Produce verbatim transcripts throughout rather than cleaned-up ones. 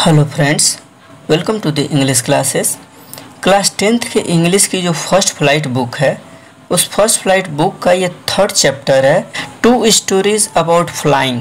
Hello friends, welcome to the English classes. Class tenth के English की जो first flight book है, उस फर्स्ट फ्लाइट बुक का ये थर्ड चैप्टर है, two stories about flying.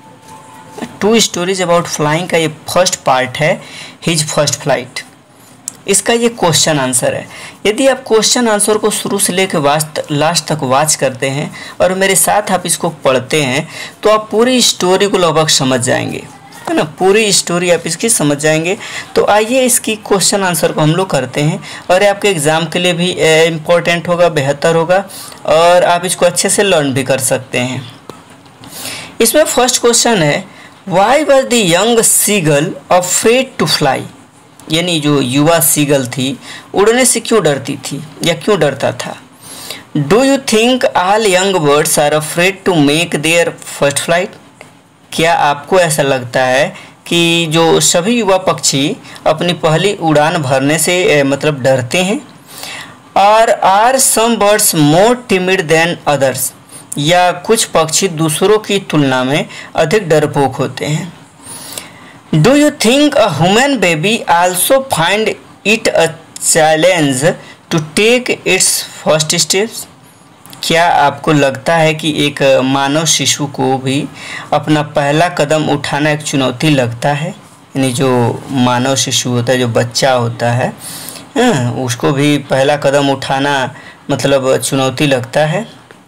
Two stories about flying का ये फर्स्ट पार्ट है, हिज फर्स्ट फ्लाइट। इसका ये क्वेश्चन आंसर है। यदि आप क्वेश्चन आंसर को शुरू से लेकर लास्ट तक वॉच करते हैं और मेरे साथ आप इसको पढ़ते हैं तो आप पूरी स्टोरी को लगभग समझ जाएंगे, है ना। पूरी स्टोरी आप इसकी समझ जाएंगे। तो आइए इसकी क्वेश्चन आंसर को हम लोग करते हैं और आपके एग्ज़ाम के लिए भी इम्पोर्टेंट होगा, बेहतर होगा और आप इसको अच्छे से लर्न भी कर सकते हैं। इसमें फर्स्ट क्वेश्चन है, why was the young seagull afraid to fly. यानी जो युवा सीगल थी उड़ने से क्यों डरती थी या क्यों डरता था। Do you think all young birds are afraid to make their first flight. क्या आपको ऐसा लगता है कि जो सभी युवा पक्षी अपनी पहली उड़ान भरने से मतलब डरते हैं। और are some birds more timid than others. या कुछ पक्षी दूसरों की तुलना में अधिक डरपोक होते हैं। Do you think a human baby also find it a challenge to take its first steps. क्या आपको लगता है कि एक मानव शिशु को भी अपना पहला कदम उठाना एक चुनौती लगता है। यानी जो मानव शिशु होता है, जो बच्चा होता है, उसको भी पहला कदम उठाना मतलब चुनौती लगता है।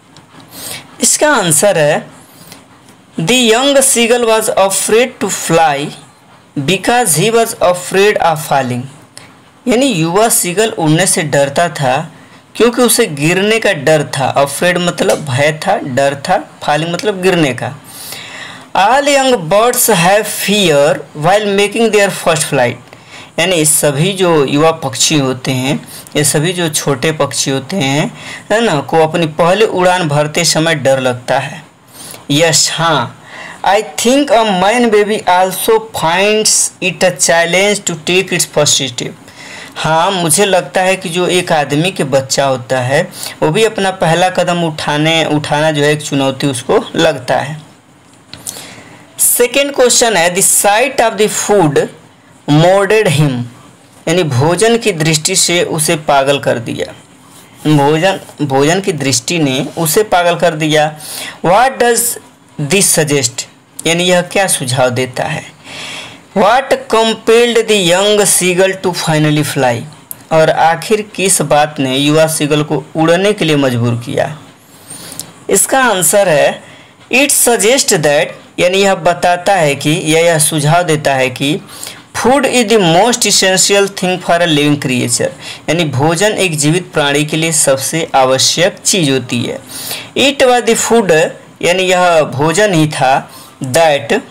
इसका आंसर है, the young seagull was afraid to fly because he was afraid of falling. यानी युवा सीगल उड़ने से डरता था क्योंकि उसे गिरने का डर था। अफ्रेड मतलब भय था, डर था, फॉलिंग मतलब गिरने का। All young birds have fear while making their first flight. यानी सभी जो युवा पक्षी होते हैं, ये सभी जो छोटे पक्षी होते हैं, है ना, को अपनी पहली उड़ान भरते समय डर लगता है। यस, हाँ, I think a man baby also finds it a challenge to take its first step. हाँ, मुझे लगता है कि जो एक आदमी के बच्चा होता है वो भी अपना पहला कदम उठाने उठाना जो है एक चुनौती उसको लगता है। सेकेंड क्वेश्चन है, the sight of the food maddened him. यानी भोजन की दृष्टि से उसे पागल कर दिया। भोजन भोजन की दृष्टि ने उसे पागल कर दिया। What does this suggest. यानी यह क्या सुझाव देता है। What compelled the young seagull to finally fly। और आखिर किस बात ने युवा सीगल को उड़ने के लिए मजबूर किया। इसका आंसर है, इट सजेस्ट दैट। यानी यह बताता है कि या यह सुझाव देता है कि food is the most essential thing for a living creature. यानी भोजन एक जीवित प्राणी के लिए सबसे आवश्यक चीज़ होती है। It was the food. यानी यह भोजन ही था दैट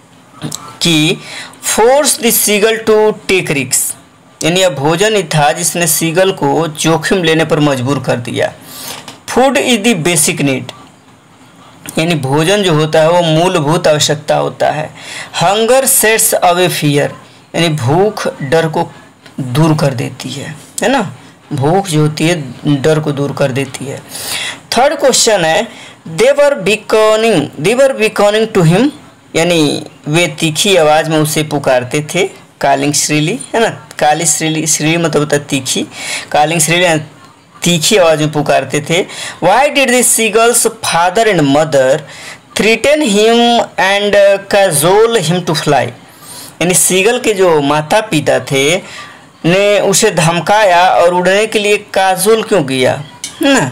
कि force the seagull to take risk. यानी यह भोजन ही था जिसने सीगल को जोखिम लेने पर मजबूर कर दिया। Food is the basic need. यानी भोजन जो होता है वो मूलभूत आवश्यकता होता है। Hunger sets away fear. यानी भूख डर को दूर कर देती है, है ना। भूख जो होती है डर को दूर कर देती है। थर्ड क्वेश्चन है, दे वर बिकॉनिंग दे वर बिकॉनिंग टू हिम। यानी वे तीखी आवाज़ में उसे पुकारते थे। कॉलिंग श्रीली, है ना। काली श्रीली, श्रीली मतलब होता है तीखी। कॉलिंग श्रीली तीखी आवाज़ में पुकारते थे। Why did the seagull's father and mother threaten him and cajole him to fly. यानी सीगल के जो माता पिता थे ने उसे धमकाया और उड़ने के लिए काजोल क्यों किया, है ना।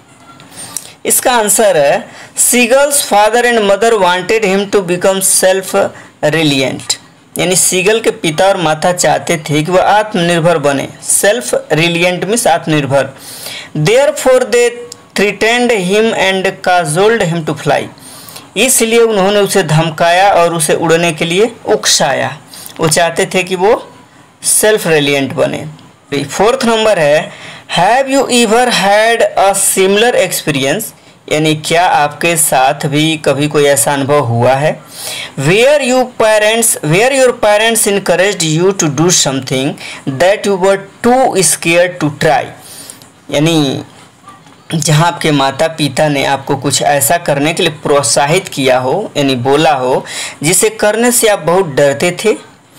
इसका आंसर है, seagull's father and mother wanted him to become self reliant. यानी सीगल के पिता और माता चाहते थे कि वह आत्मनिर्भर बने। सेल्फ रिलियंट मीन्स आत्मनिर्भर। Therefore they threatened him and cajoled him to fly. इसलिए उन्होंने उसे धमकाया और उसे उड़ने के लिए उकसाया। वो चाहते थे कि वो सेल्फ रिलियंट बने। फोर्थ नंबर है, have you ever had a similar experience. यानी क्या आपके साथ भी कभी कोई ऐसा अनुभव हुआ है। Were you parents were your parents encouraged you to do something that you were too scared to try. यानी जहाँ आपके माता पिता ने आपको कुछ ऐसा करने के लिए प्रोत्साहित किया हो, यानी बोला हो, जिसे करने से आप बहुत डरते थे।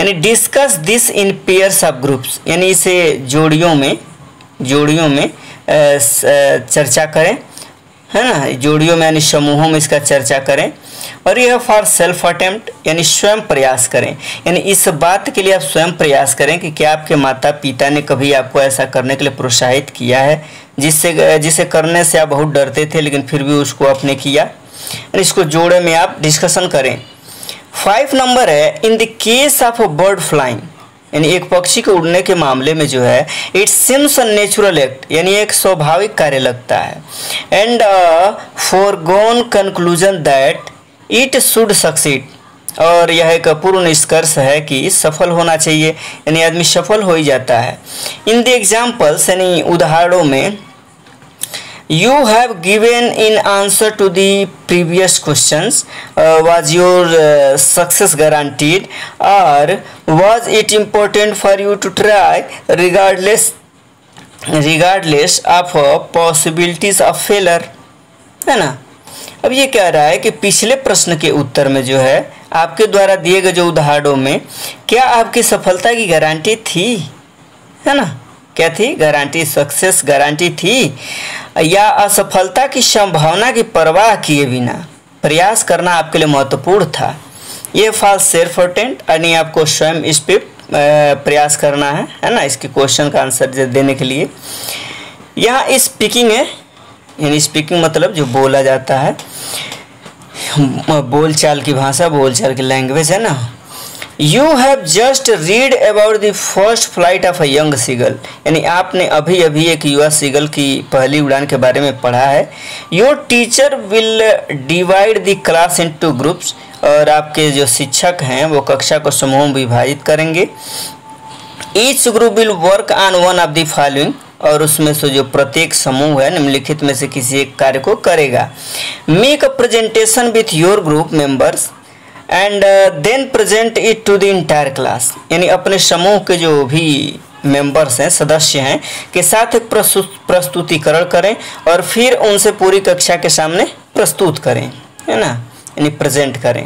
यानी discuss this in pairs of groups, यानी इसे जोड़ियों में जोड़ियों में चर्चा करें, है ना, जोड़ियों में यानी समूहों में इसका चर्चा करें। और यह फॉर सेल्फ अटेम्प्ट, यानी स्वयं प्रयास करें, यानी इस बात के लिए आप स्वयं प्रयास करें कि क्या आपके माता पिता ने कभी आपको ऐसा करने के लिए प्रोत्साहित किया है जिससे जिसे करने से आप बहुत डरते थे लेकिन फिर भी उसको आपने किया। यानी इसको जोड़े में आप डिस्कशन करें। फाइव नंबर है in the case of a bird flying, यानी एक पक्षी के उड़ने के मामले में जो है it seems a natural act, यानी एक स्वाभाविक कार्य लगता है। And foregone conclusion that it should succeed, और यह एक पूर्ण निष्कर्ष है कि सफल होना चाहिए, यानी आदमी सफल हो ही जाता है। इन द एग्जाम्पल्स, यानी उदाहरणों में, you have given in answer to the previous questions, uh, was your uh, success guaranteed, or was it important for you to try regardless regardless of uh, possibilities of failure, है ना। अब ये कह रहा है कि पिछले प्रश्न के उत्तर में जो है आपके द्वारा दिए गए जो उदाहरणों में क्या आपकी सफलता की गारंटी थी, है ना, क्या थी गारंटी, सक्सेस गारंटी थी, या असफलता की संभावना की परवाह किए बिना प्रयास करना आपके लिए महत्वपूर्ण था। ये फॉल्स सेल्फ अटेम्प्ट, यानी आपको स्वयं इस पे प्रयास करना है, है ना, इसके क्वेश्चन का आंसर देने के लिए। यहाँ स्पीकिंग है, यानी स्पीकिंग मतलब जो बोला जाता है, बोलचाल की भाषा, बोलचाल की लैंग्वेज, है ना। You have just read about the first flight of a young seagull, यानी आपने अभी अभी एक युवा सीगल की पहली उड़ान के बारे में पढ़ा है। Your teacher will divide the class into groups, और आपके जो शिक्षक हैं वो कक्षा को समूह में विभाजित करेंगे। Each group will work on one of the following, और उसमें से जो प्रत्येक समूह है निम्नलिखित में से किसी एक कार्य को करेगा। Make a presentation with your group members and then present it to the entire class, यानी अपने समूह के जो भी मेंबर्स हैं, सदस्य हैं, के साथ एक प्रस्तुतिकरण करें और फिर उनसे पूरी कक्षा के सामने प्रस्तुत करें, है ना, यानी प्रेजेंट करें।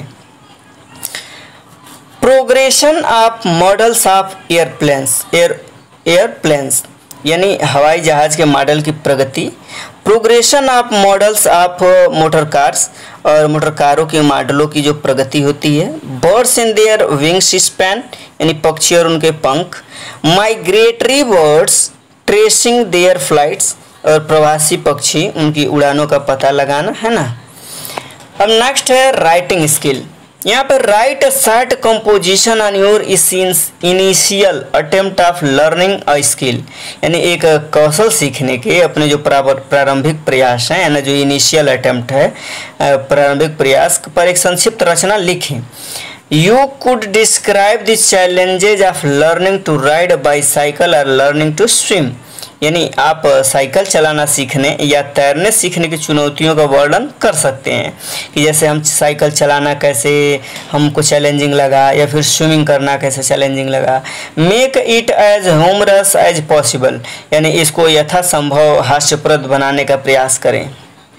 Progression of models of airplanes air airplanes यानी हवाई जहाज के मॉडल की प्रगति। Progression of models of motor cars, और मोटर कारों के मॉडलों की जो प्रगति होती है। Birds in their wings span, यानी पक्षी और उनके पंख। Migratory birds tracing their flights, और प्रवासी पक्षी उनकी उड़ानों का पता लगाना, है ना। अब नेक्स्ट है राइटिंग स्किल। यहाँ पर write a short composition on your initial attempt of learning a skill, यानी एक कौशल सीखने के अपने जो प्रारंभिक प्रयास हैं, यानी जो इनिशियल अटेम्प्ट है, प्रारंभिक प्रयास पर एक संक्षिप्त रचना लिखें। You could describe the challenges of learning to ride bicycle और लर्निंग टू स्विम, यानी आप साइकिल चलाना सीखने या तैरने सीखने की चुनौतियों का वर्णन कर सकते हैं कि जैसे हम साइकिल चलाना कैसे हमको चैलेंजिंग लगा, या फिर स्विमिंग करना कैसे चैलेंजिंग लगा। Make it as humorous as possible, यानी इसको यथासंभव हास्यप्रद बनाने का प्रयास करें।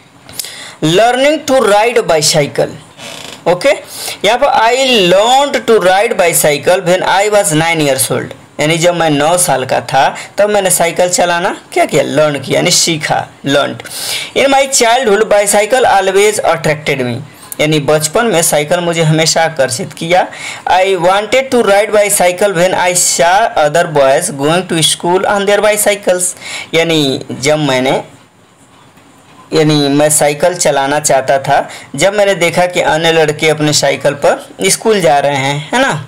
Learning to ride bicycle, okay, यहाँ पर I learned to ride bicycle when I was nine years old, यानी जब मैं नौ साल का था तब मैंने साइकिल चलाना क्या किया, लर्न किया, यानी सीखा, learned. In my childhood bicycle always attracted me, यानी बचपन में साइकिल मुझे हमेशा आकर्षित किया। I wanted to ride bicycle when I saw other boys going to school on their bicycles, यानी जब मैंने यानी मैं साइकिल चलाना चाहता था जब मैंने देखा कि अन्य लड़के अपने साइकिल पर स्कूल जा रहे हैं, है ना।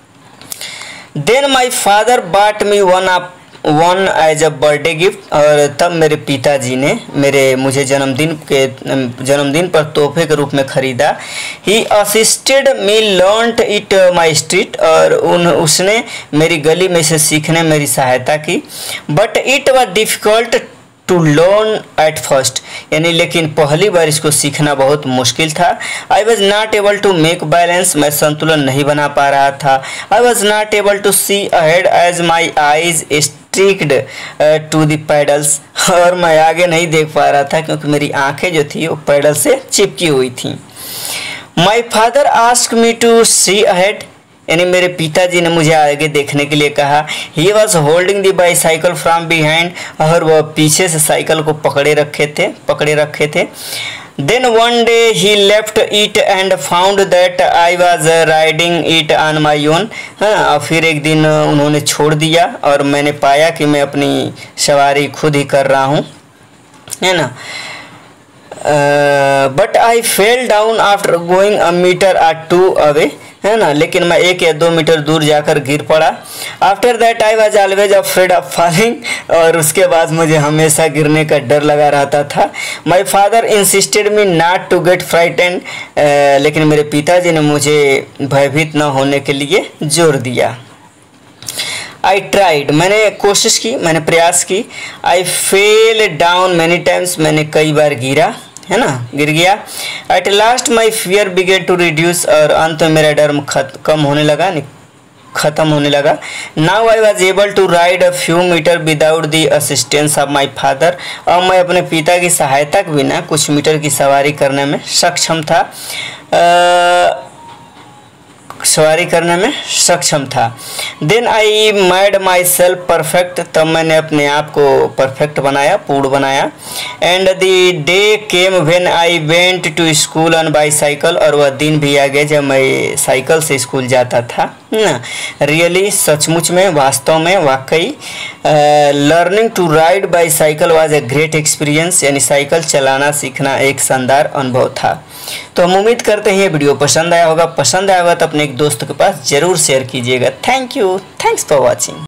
Then my father bought me one of one as a birthday gift, और तब मेरे पिताजी ने मेरे मुझे जन्मदिन के जन्मदिन पर तोहफे के रूप में खरीदा। He assisted me learned it my street, और उन उसने मेरी गली में से सीखने मेरी सहायता की। But it was difficult to learn at first, यानी लेकिन पहली बार इसको सीखना बहुत मुश्किल था। I was not able to make balance, मैं संतुलन नहीं बना पा रहा था। I was not able to see ahead as my eyes sticked to the pedals, और मैं आगे नहीं देख पा रहा था क्योंकि मेरी आंखें जो थी वो पैडल से चिपकी हुई थी। My father asked me to see ahead, यानी मेरे पिताजी ने मुझे आगे देखने के लिए कहा। He was holding the bicycle from behind, और वह पीछे से साइकिल को पकड़े रखे थे पकड़े रखे थे Then one day he left it and found that I was riding it on my own। हाँ, और फिर एक दिन उन्होंने छोड़ दिया और मैंने पाया कि मैं अपनी सवारी खुद ही कर रहा हूँ, है ना। But I fell down after going a meter or two away, है ना, लेकिन मैं एक या दो मीटर दूर जाकर गिर पड़ा। After that I was always afraid of falling, और उसके बाद मुझे हमेशा गिरने का डर लगा रहता था। My father insisted me not to get frightened, लेकिन मेरे पिताजी ने मुझे भयभीत न होने के लिए जोर दिया। आई ट्राइड, मैंने कोशिश की, मैंने प्रयास की। I fell down many times, मैंने कई बार गिरा, है ना, गिर गया। At last my fear began to reduce, और अंत में मेरा डर कम होने लगा, ख़त्म होने लगा। Now I was able to ride a few meters without the assistance of my father, और मैं अपने पिता की सहायता के बिना कुछ मीटर की सवारी करने में सक्षम था uh, सवारी करने में सक्षम था। Then I made myself perfect, तब मैंने अपने आप को परफेक्ट बनाया, पूर्ण बनाया। And the day came when I went to school on bicycle, और वह दिन भी आ गया जब मैं साइकिल से स्कूल जाता था ना। रियली, सचमुच में, वास्तव में, वाकई, learning to ride bicycle was a great experience, यानी साइकिल चलाना सीखना एक शानदार अनुभव था। तो हम उम्मीद करते हैं ये वीडियो पसंद आया होगा। पसंद आया होगा तो अपने एक दोस्त के पास ज़रूर शेयर कीजिएगा। Thank you, thanks for watching.